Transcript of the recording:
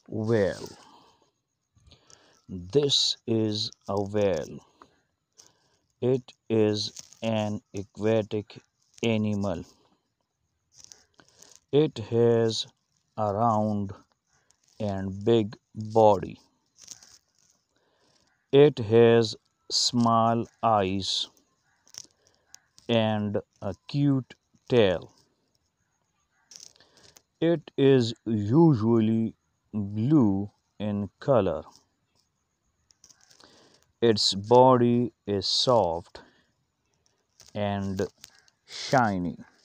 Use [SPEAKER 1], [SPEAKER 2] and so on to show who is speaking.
[SPEAKER 1] Whale. This is a whale. It is an aquatic animal. It has a round and big body. It has small eyes and a cute tail. It is usually blue in color. Its body is soft and shiny.